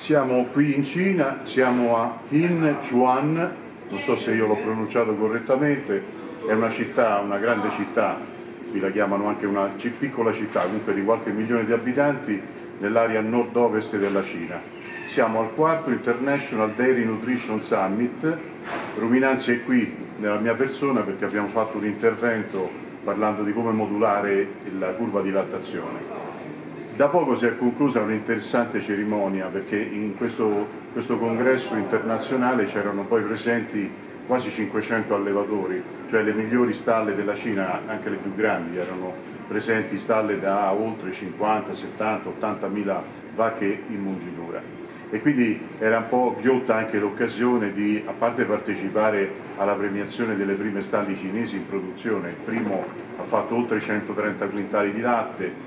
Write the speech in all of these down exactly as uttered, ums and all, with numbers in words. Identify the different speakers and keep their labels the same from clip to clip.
Speaker 1: Siamo qui in Cina, siamo a Yinchuan, non so se io l'ho pronunciato correttamente, è una città, una grande città, qui la chiamano anche una piccola città, comunque di qualche milione di abitanti, nell'area nord-ovest della Cina. Siamo al quarto International Dairy Nutrition Summit. Ruminanzi è qui nella mia persona perché abbiamo fatto un intervento parlando di come modulare la curva di lattazione. Da poco si è conclusa un'interessante cerimonia perché in questo, questo congresso internazionale c'erano poi presenti quasi cinquecento allevatori, cioè le migliori stalle della Cina, anche le più grandi, erano presenti stalle da oltre cinquanta, settanta, ottantamila vacche in mungitura. E quindi era un po' ghiotta anche l'occasione di, a parte partecipare alla premiazione delle prime stalli cinesi in produzione, il primo ha fatto oltre centotrenta quintali di latte,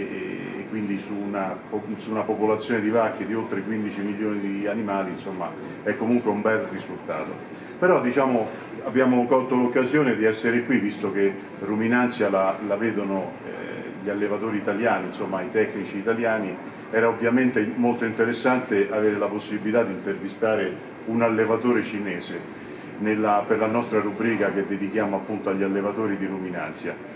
Speaker 1: e quindi su una, su una popolazione di vacche di oltre quindici milioni di animali, insomma è comunque un bel risultato. Però diciamo abbiamo colto l'occasione di essere qui, visto che Ruminanzia la, la vedono eh, gli allevatori italiani, insomma i tecnici italiani, era ovviamente molto interessante avere la possibilità di intervistare un allevatore cinese nella, per la nostra rubrica che dedichiamo appunto agli allevatori di Ruminanzia.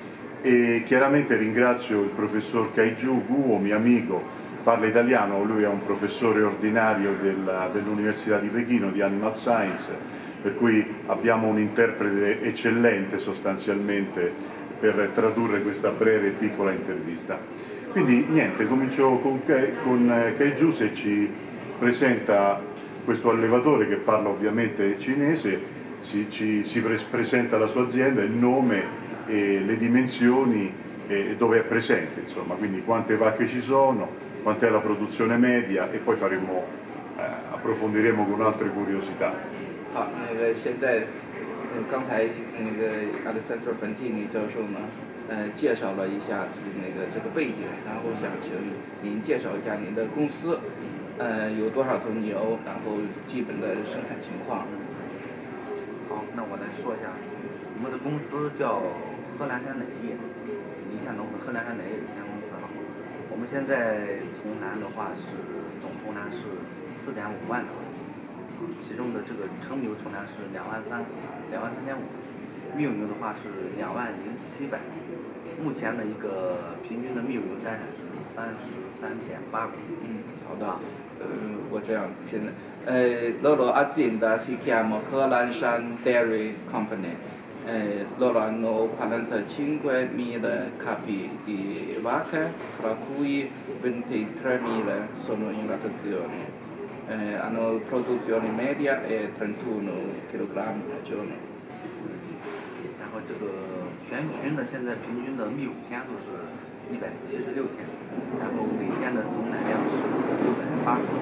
Speaker 1: E chiaramente ringrazio il professor Kaiju Guo, mio amico, parla italiano, lui è un professore ordinario dell'Università di Pechino di Animal Science, per cui abbiamo un interprete eccellente sostanzialmente per tradurre questa breve e piccola intervista. Quindi niente, comincio con, con Kaiju, se ci presenta questo allevatore che parla ovviamente cinese, si, ci, si pre presenta la sua azienda, il nome e le dimensioni e dove è presente, insomma, quindi quante vacche ci sono, quant'è la produzione media e poi faremo, eh, approfondiremo con altre curiosità.
Speaker 2: 好，那个现在，呃，刚才那个 Alessandro Fantini 教授呢，呃，介绍了一下那个这个背景，然后想请您介绍一下您的公司，呃，有多少头牛，然后基本的生产情况。
Speaker 3: 好，那我来说一下，我们的公司叫贺兰山奶业，宁夏农河贺兰山奶业有限公司哈。我们现在从栏的话是总从栏是四点五万头，其中的这个成牛从栏是两万三，两万三千五，密乳牛的话是两万零七百。目前的一个平均的密乳牛单产是三十三点八公。
Speaker 2: 嗯，好的。呃，我这样现在，呃，loro azienda si chiama Helanshang Dairy Company. Eh, loro hanno quarantacinquemila capi di vacca, fra cui ventitremila sono in lattazione. Eh, hanno produzione media e trentuno chilogrammi al giorno.
Speaker 3: 然后这个全群的现在平均的泌乳天数是一百七十六天，然后每天的总奶量是六百八十。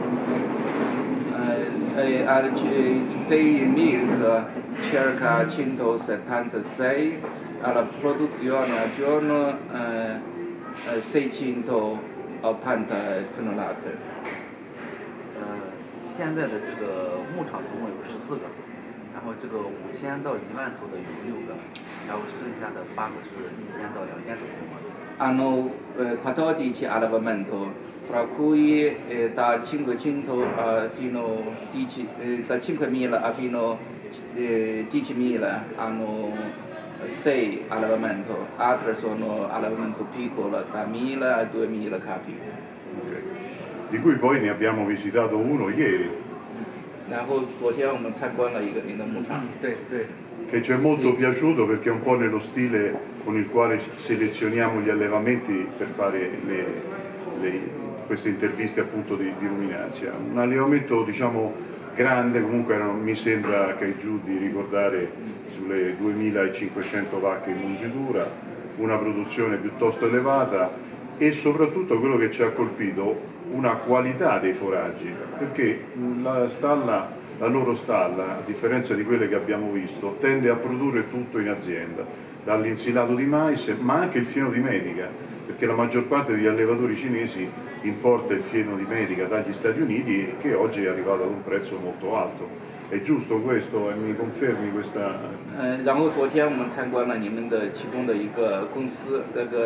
Speaker 2: Eh, al dei milk circa centosettantasei, alla produzione al giorno eh, seicentottanta tonnellate.
Speaker 3: 呃，现在的这个牧场总共有十四个，然后这个五千到一万头的有六个，然后剩下的八个是一千到两千头规模的。
Speaker 2: Hanno eh, quattordici allevamenti, fra cui eh, da cinquecento a fino dieci, eh, da cinquemila a fino eh, diecimila hanno sei allevamenti, altre sono allevamenti piccoli da mille a duemila capi.
Speaker 1: Okay. Di cui poi ne abbiamo visitato uno ieri.
Speaker 2: 然后昨天我们参观了一个您的牧场。
Speaker 3: 对对。
Speaker 1: Che ci è molto sì. piaciuto perché è un po' nello stile con il quale selezioniamo gli allevamenti per fare le, le, queste interviste appunto di, di Ruminanzia. Un allevamento diciamo grande, comunque era, mi sembra che giù di ricordare sulle duemilacinquecento vacche in mungitura, una produzione piuttosto elevata e soprattutto quello che ci ha colpito, una qualità dei foraggi, perché la stalla la loro stalla, a differenza di quelle che abbiamo visto, tende a produrre tutto in azienda, dall'insilato di mais ma anche il fieno di medica, perché la maggior parte degli allevatori cinesi importa il fieno di medica dagli Stati Uniti che oggi è arrivato ad un prezzo molto alto. È giusto questo? E mi confermi questa?
Speaker 2: 嗯，然后昨天我们参观了你们的其中的一个公司，这个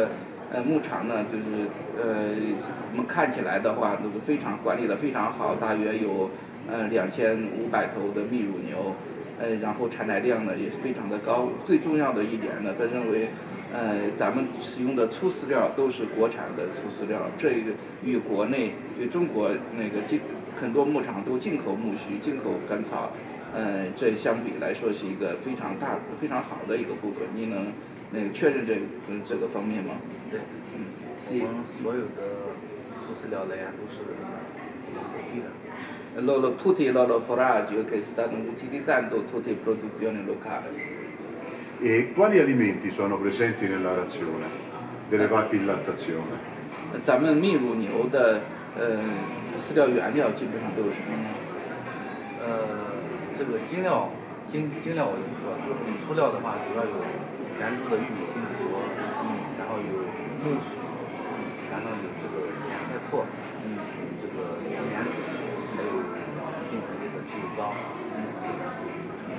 Speaker 2: 呃，牧场呢，就是呃，我们看起来的话，都是非常管理的非常好，大约有呃两千五百头的泌乳牛，呃，然后产奶量呢也是非常的高。最重要的一点呢，他认为，呃，咱们使用的粗饲料都是国产的粗饲料，这个与国内与中国那个进很多牧场都进口苜蓿、进口干草，呃，这相比来说是一个非常大、非常好的一个部分。你能那个确认这嗯这个方面吗？
Speaker 3: 对，嗯，我们所有的粗饲料来源都是本地的。
Speaker 2: Loro, tutti i loro foraggi che stanno utilizzando tutti di produzione locale.
Speaker 1: E quali alimenti sono presenti nella razione delle vacche in lattazione?
Speaker 2: 咱们泌乳牛的呃饲料原料基本上都有什么呢？
Speaker 3: 呃，这个精料，精精料我就不说了，粗料的话主要有全猪的玉米新除，嗯，然后有木薯，然后有这个甜菜粕，嗯，这个甜莲子，还有一定比例的鸡肉糟，嗯，这个就组成。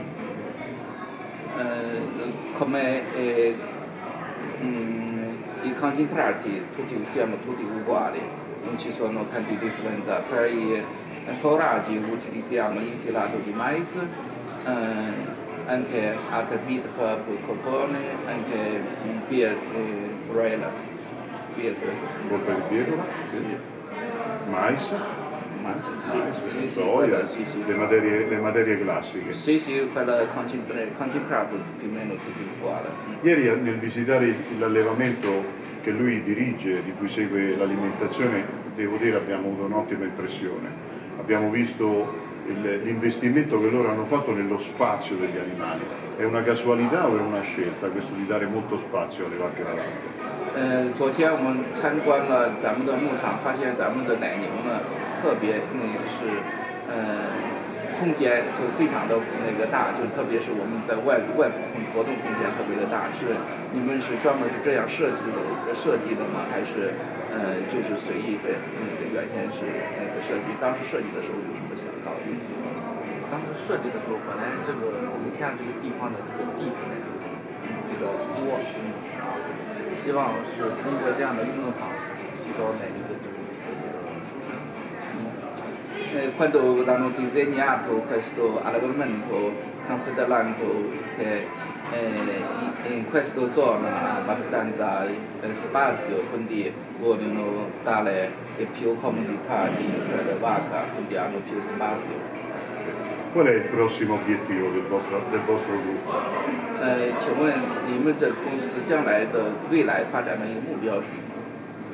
Speaker 2: Eh, come eh, mm, i concentrati tutti siamo tutti uguali, non ci sono tante differenze. Per i foraggi utilizziamo insilato di mais, eh, anche altre beet purple, copone, anche beer, eh, broiler. Beer.
Speaker 1: Polpa di pietra?
Speaker 2: Sì.
Speaker 1: Mais?
Speaker 2: Ma, sì,
Speaker 1: Mais,
Speaker 2: sì, sì,
Speaker 1: soia,
Speaker 2: quella, sì, sì.
Speaker 1: Le, materie, le materie classiche.
Speaker 2: Sì, sì, quella concentra- concentrato più o meno tutti uguali.
Speaker 1: Ieri nel visitare l'allevamento che lui dirige, di cui segue l'alimentazione, devo dire abbiamo avuto un'ottima impressione. Abbiamo visto il, l'investimento che loro hanno fatto nello spazio degli animali. È una casualità o è una scelta questo di dare molto spazio alle vacche da latte?
Speaker 2: 呃，昨天我们参观了咱们的牧场，发现咱们的奶牛呢，特别那个是，呃，空间就非常的那个大，就特别是我们在外外部空活动空间特别的大。是你们是专门是这样设计的设计的吗？还是呃就是随意这那个原先是那个设计？当时设计的时候有什么想考虑？
Speaker 3: 当时设计的时候，本来这个宁夏这个地方的这个地本来就比较多，嗯，希望是通过这样的运动场提高奶牛的这个舒适性。
Speaker 2: Eh, quando hanno disegnato questo allevamento, considerando che eh, in questa zona ha abbastanza eh, spazio, quindi vogliono dare più comodità di, per la vacca, quindi hanno più spazio.
Speaker 1: Qual è il prossimo obiettivo del vostro, del vostro gruppo?
Speaker 2: 呃，请问你们这公司将来的未来发展的一个目标是什么？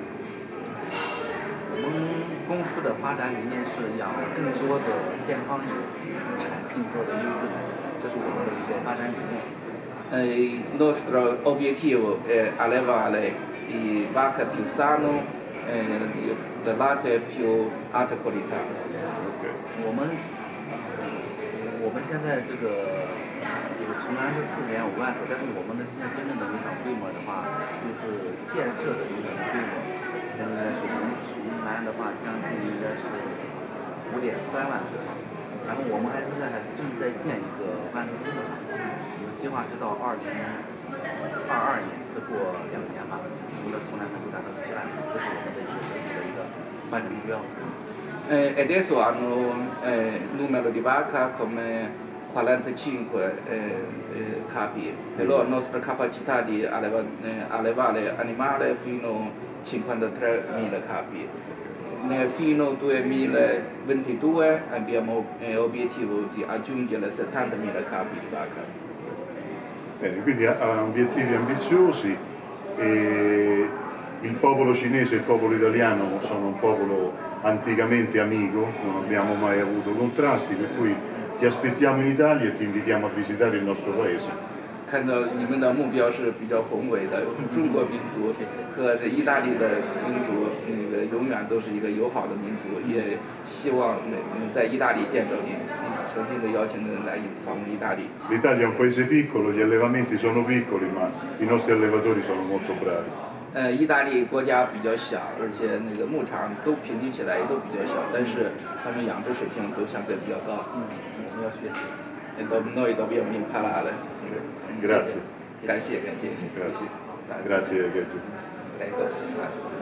Speaker 3: 我们公司的发展理念是养更多的健康牛，产更多的优质奶，这是我们的一个发展理念。
Speaker 2: Eh, il nostro obiettivo è allevare i vacche più sano, eh, del latte più alta qualità.
Speaker 1: Okay.
Speaker 3: 我们我们现在这个就是从南是四点五万头，但是我们的现在真正的农场规模的话，就是建设的农场的规模，现在是我们从南的话将近应该是五点三万头，然后我们还现在还正在建一个万头猪牧场，我们计划是到二零二二年，再过两年吧，我们的从南能够达到七万头，这是我们的一个整体的一个发展目标。
Speaker 2: Eh, adesso hanno eh, numero di vacca come quarantacinque eh, eh, capi, però la nostra capacità di alleva, eh, allevare animali fino a cinquantatremila capi. Nel fino al duemilaventidue abbiamo eh, l'obiettivo di aggiungere settantamila capi di vacca.
Speaker 1: Bene, quindi ha, ha obiettivi ambiziosi e il popolo cinese e il popolo italiano sono un popolo anticamente amico, non abbiamo mai avuto contrasti, per cui ti aspettiamo in Italia e ti invitiamo a visitare il nostro paese.
Speaker 2: 看到你们的目标是比较宏伟的，中国民族和意大利的民族，那个永远都是一个友好的民族，也希望那在意大利见到你，诚心的邀请您来访问意大利。
Speaker 1: L'Italia è un paese piccolo, gli allevamenti sono piccoli, ma i nostri allevatori sono molto bravi.
Speaker 2: 呃，意大利国家比较小，而且那个牧场都平均起来也都比较小，但是他们养殖水平都相对比较高。
Speaker 3: 嗯，我们要学习。
Speaker 2: E do, noi dobbiamo imparare.
Speaker 1: Grazie.
Speaker 2: 感谢感谢，谢谢。
Speaker 1: Grazie. Grazie, Gergio.
Speaker 2: Ecco.